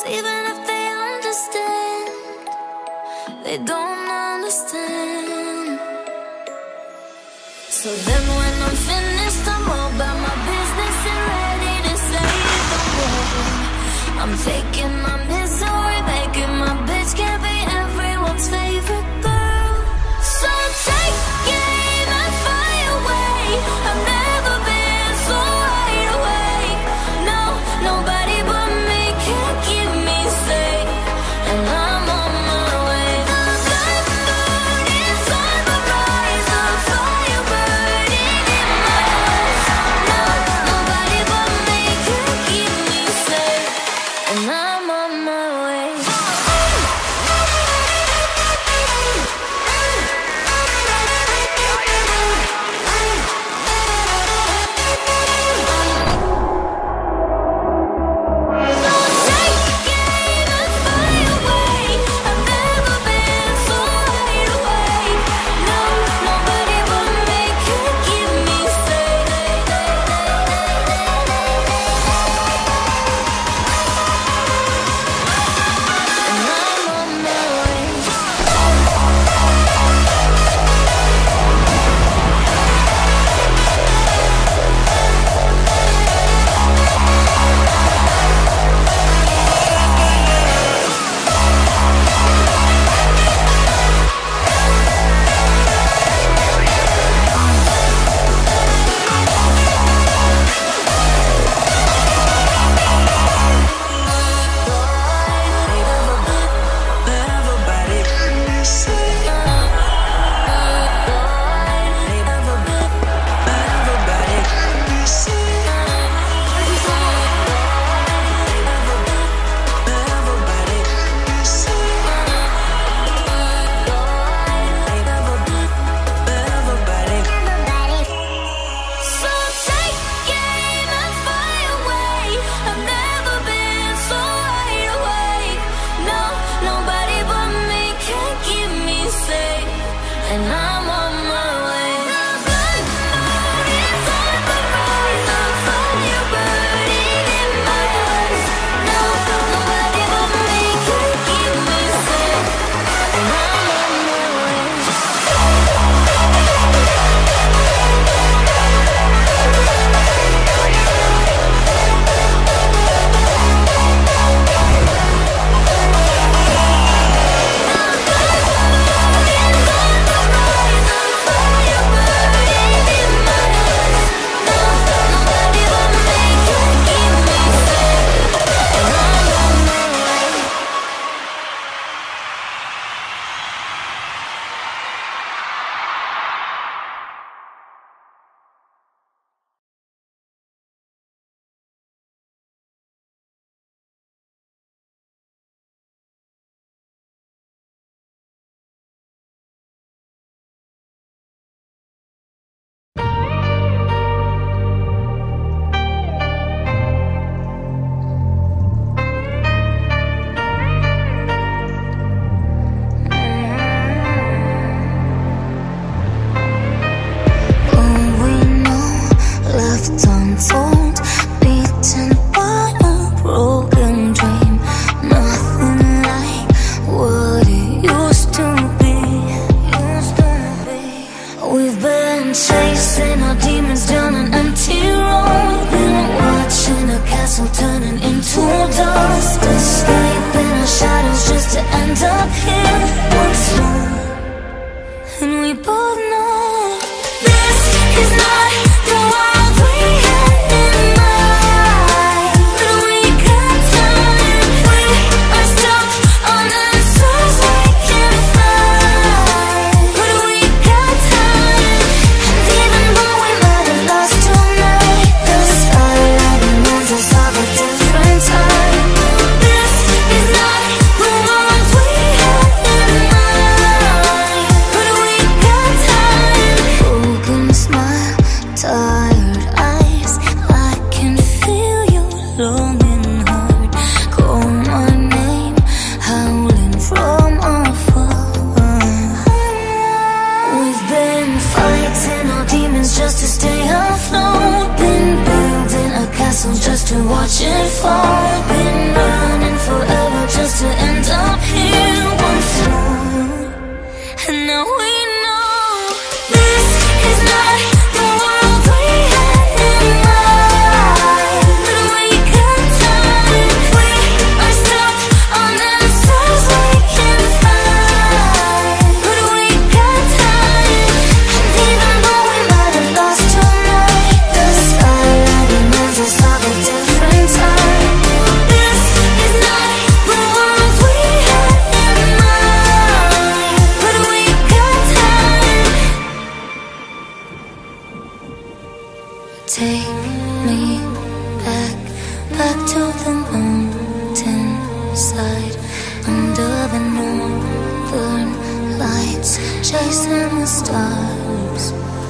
even if they understand, they don't understand. So then when I'm finished, I'm all about my business and ready to save the world. I'm taking my misery, making my bitch can't be everyone's favorite girl. So take your aim and fly away. I've never been so wide awake. No, nobody but me can keep me safe, and I'm on my way. The good moon is on the rise, a fire burning in my to the mountain side, under the northern lights, chasing the stars.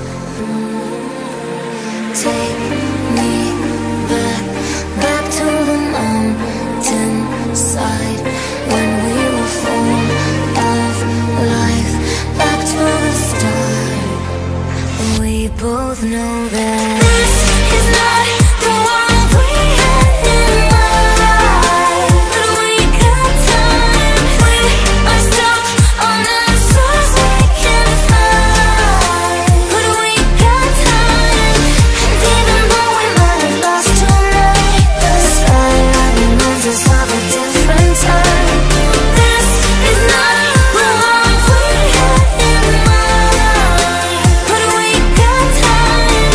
Take me back, back to the mountain side, when we were full of life, back to the start. We both know that this is not the one we had in mind, but we got time. We are stuck on answers we can't find, but we got time. And even though we might have lost tonight, the skyline reminds us of a different time. This is not the one we had in mind, but we got time.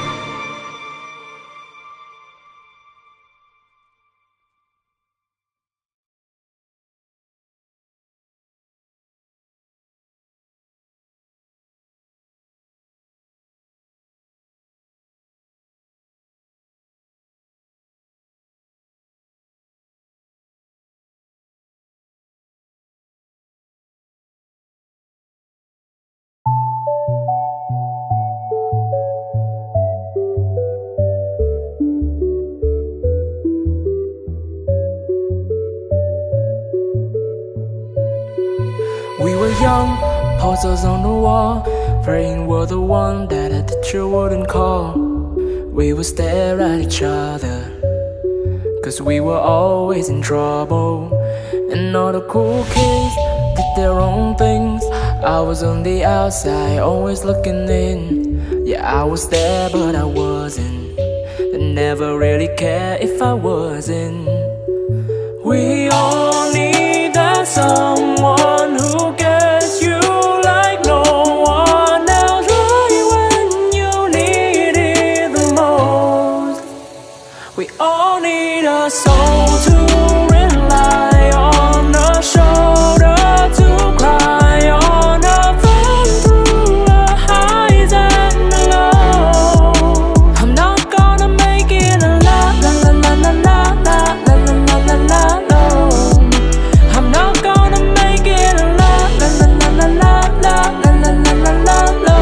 We were young, posters on the wall, praying we're the one that a teacher wouldn't call. We would stare at each other, cause we were always in trouble. And all the cool kids did their own things. I was on the outside, always looking in. Yeah, I was there but I wasn't, and never really cared if I wasn't. We all need that someone who gets you like no one else, right when you need it the most. We all need a soul to rely on, a shoulder to cry on, a friend through the highs and the lows. I'm not gonna make it a la la la la la la la la la la la la. I'm not gonna make it a la la la la la la la la la la la la.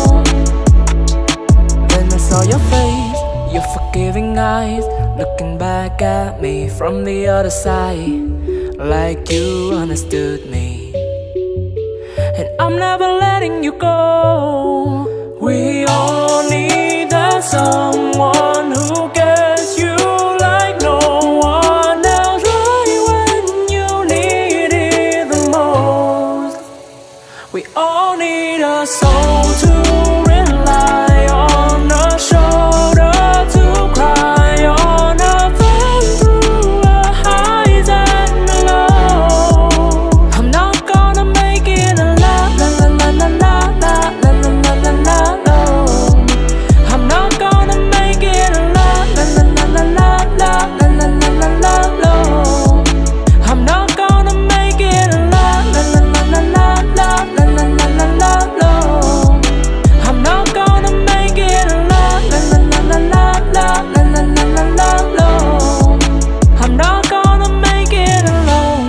Then I saw your face, your forgiving eyes, looking back at me from the other side, like you understood me. And I'm never letting you go. We all need that someone who gets you like no one else, right when you need it the most. We all need a soul to rely on, a shoulder to cry on, a friend through the highs and the lows. I'm not gonna make it a la la la la la la la la la la la la. I'm not gonna make it a la la la la la la la la la la la la. I'm not gonna make it a la la la la la la la la la la la la. I'm not gonna make it a la la la la la la la la la la la la. I'm not gonna make it alone.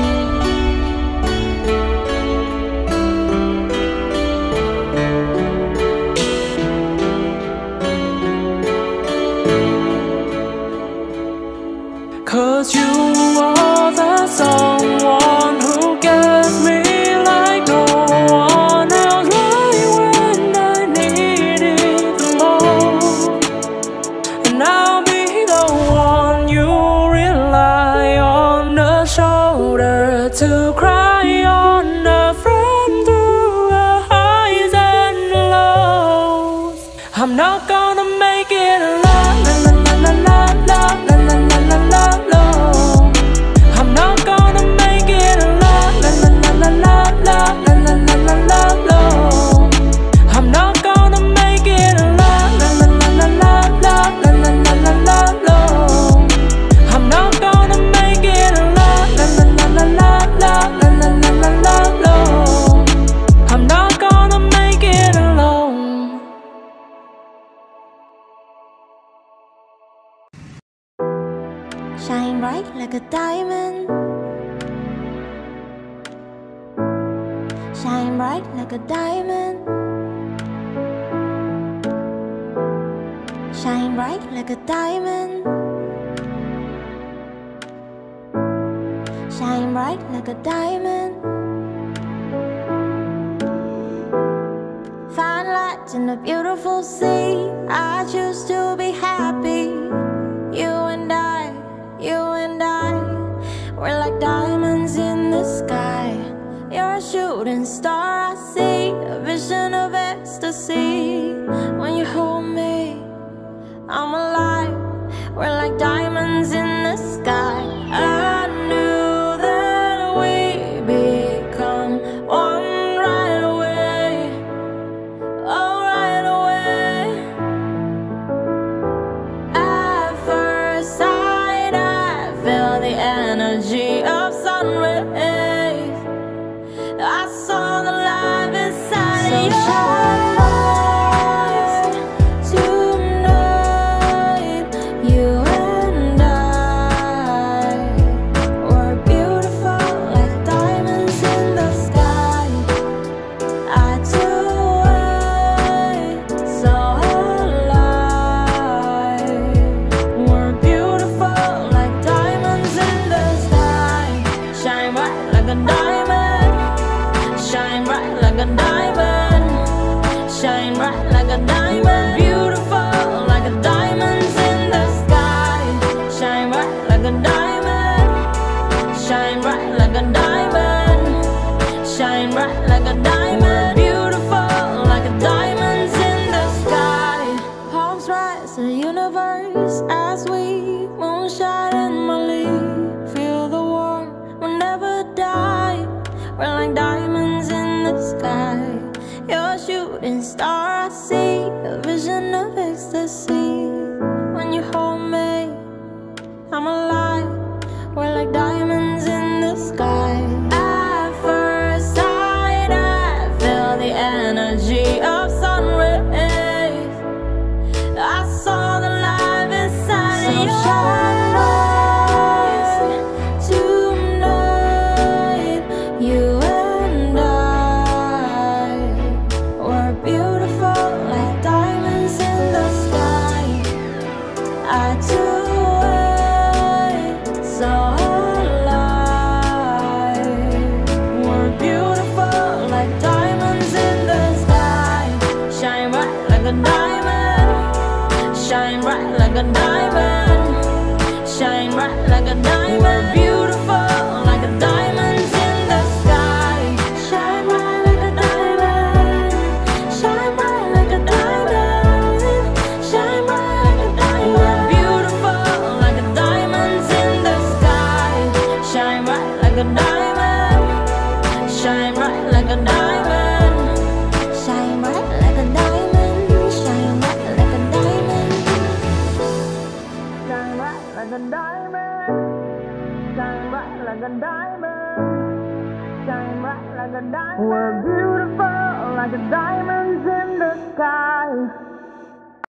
Cause you are the someone who gets me like no one else, right when I need it the most. And I'll be the one you rely on, a shoulder to cry on, a friend through the highs and the lows. I'm not gonna make it a la la la la la la la la la la la. I'm not gonna shine bright like a diamond, shine bright like a diamond, shine bright like a diamond, shine bright like a diamond. Find light in a beautiful sea. I choose to be happy. You and I, we're like diamonds in the sky. You're a shooting star, I see a vision of ecstasy. When you hold me, I'm alive. We're like diamonds in the sky. I knew that we become one right away. Oh, right away. At first sight, I felt the energy of sun rays. I saw the light inside of your eyes. Tonight, you and I were beautiful like diamonds in the sky. I too so alive. We're beautiful like diamonds in the sky. Shine bright like a diamond, shine bright like a diamond, shine bright like a diamond. Beautiful like a diamonds in the sky. Shine bright like a diamond, shine bright like a diamond, shine bright like a diamond. Beautiful like a diamonds in the sky. Palms rise to the universe as we moonshine in Mali. Feel the warmth, we'll never die. We're like diamonds in the sky. You're a shooting star, I see a vision of ecstasy. When you hold me, I'm alive. We're like diamonds in the sky. At first sight, I felt the energy of sun rays. I saw the light inside of your eyes. Tonight, you and I were beautiful like diamonds in the sky. I too so alive. We're beautiful like diamonds in the sky. Shine bright like a diamond, shine bright like a diamond, shine bright like a diamond. We're beautiful like a diamonds in the sky. Shine bright like a diamond, shine bright like a diamond, shine bright like a diamond. We're beautiful like a diamonds in the sky. Shine bright like a diamond, shine bright like a diamond, shine bright like a diamond, shine bright like a diamond, shine bright like a diamond, shine bright like a diamond, shine bright like a diamond. We're beautiful like a diamonds in the sky.